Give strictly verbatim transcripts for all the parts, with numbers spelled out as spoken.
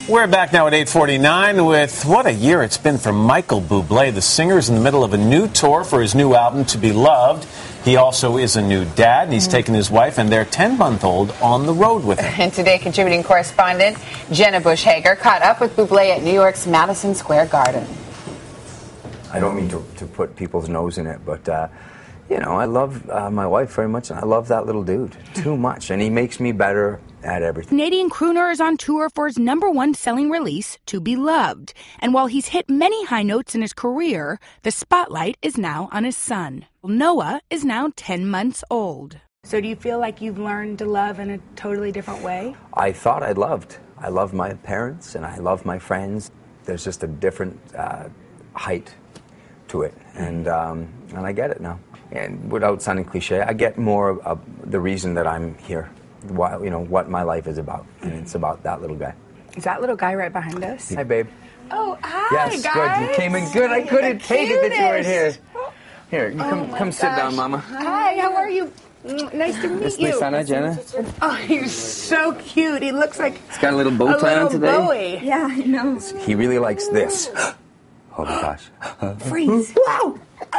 We're back now at eight forty-nine with what a year it's been for Michael Bublé. The singer is in the middle of a new tour for his new album, To Be Loved. He also is a new dad, and he's mm. taken his wife and their ten-month-old on the road with him. And today, contributing correspondent Jenna Bush Hager caught up with Bublé at New York's Madison Square Garden. I don't mean to, to put people's nose in it, but, uh, you know, I love uh, my wife very much, and I love that little dude too much, and he makes me better at everything. Canadian crooner is on tour for his number one selling release, To Be Loved. And while he's hit many high notes in his career, the spotlight is now on his son. Noah is now ten months old. So do you feel like you've learned to love in a totally different way? I thought I loved. I love my parents and I love my friends. There's just a different uh, height to it, and um, and I get it now. And without sounding cliche, I get more of the reason that I'm here. Why, you know, what my life is about, and it's about that little guy. Is that little guy right behind us? Hi, babe. Oh, hi, yes, guys. Good. You came in good. I couldn't The take cutest. it that you weren't here. Here, you Oh come, my come sit gosh. down, Mama. Hi, how are you? Nice to meet It's you. Lysana, Jenna. Oh, he's so cute. He looks like He's got a little bow a tie on little today. Bowie. Yeah, I know. He really likes this. Oh my gosh. Freeze. Wow.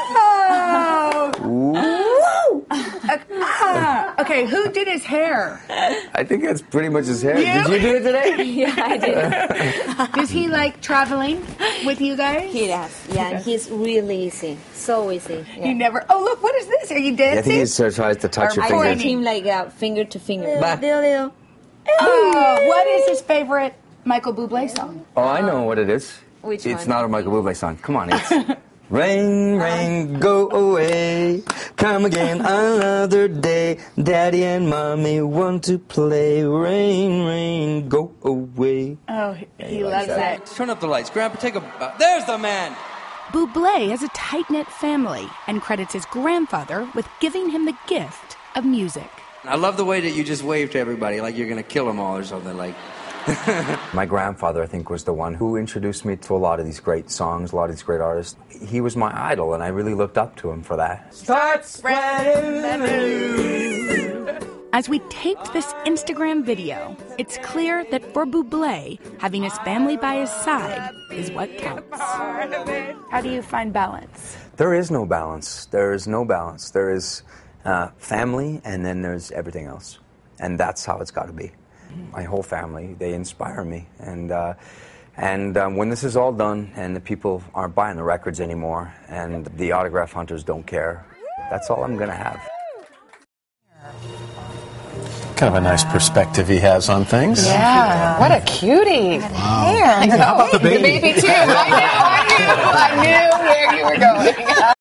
Oh. Ah. Okay, who did his hair? I think that's pretty much his hair. You? Did you do it today? Yeah, I did. Does he like traveling with you guys? He does. Yeah, and he's really easy. So easy. Yeah. He never. Oh, look, what is this? Are you dancing? I think he sort of tries to touch Or your I fingers. touch him like uh, finger to finger. Bah. Little, little. Oh, what is his favorite Michael Bublé song? Oh, I know what it is. Which It's one? not a Michael Bublé song. Come on, it's Rain, rain, go away. Come again another day. Daddy and Mommy want to play. Rain, rain, go away. Oh, he, he he loves likes that. Turn up the lights. Grandpa, take a... Uh, there's the man! Bublé has a tight-knit family and credits his grandfather with giving him the gift of music. I love the way that you just wave to everybody like you're going to kill them all or something. Like. My grandfather, I think, was the one who introduced me to a lot of these great songs, a lot of these great artists. He was my idol, and I really looked up to him for that. Start spreading the news. As we taped this Instagram video, it's clear that for Bublé, having his family by his side is what counts. How do you find balance? There is no balance. There is no balance. There is uh, family, and then there's everything else. And that's how it's got to be. My whole family, they inspire me. And uh, and um, when this is all done and the people aren't buying the records anymore and the autograph hunters don't care, that's all I'm going to have. Kind of a nice perspective he has on things. Yeah, what a cutie. Wow. Hair. How about the baby? The baby, too. I knew, I knew, I knew where you were going.